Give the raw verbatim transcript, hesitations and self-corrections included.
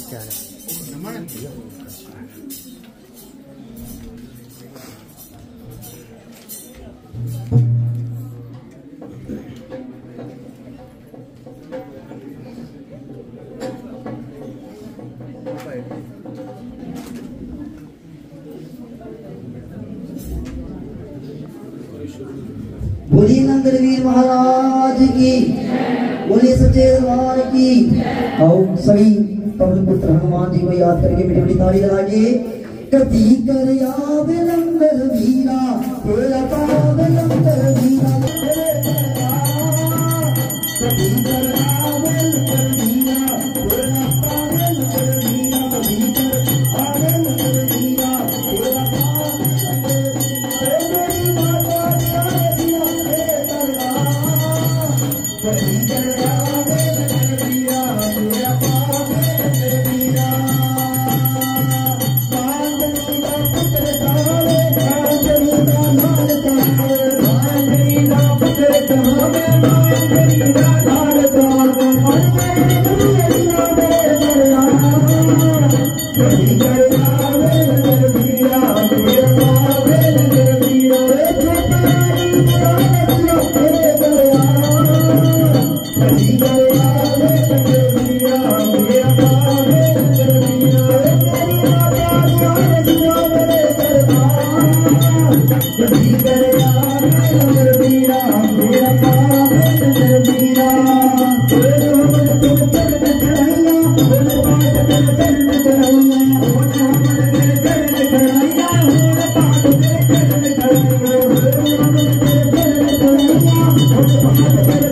क्या है बोलिए नंदवीर महाराज की, बोलिए सच्चे दरबार की। आओ सभी पवन पुत्र हनुमान जी को याद करके मीठी मीठी ताली लगा के कभी कर याद नंदर वीरा तेरा पाव नंदर वीरा कभी कर याद नंदर वीरा तेरा पाव नंदर वीरा कभी कर याद नंदर वीरा तेरा पाव मेरी माता दिया कभी कर याद नंदर वीरा तेरा पाव नंदर वीरा Thank you.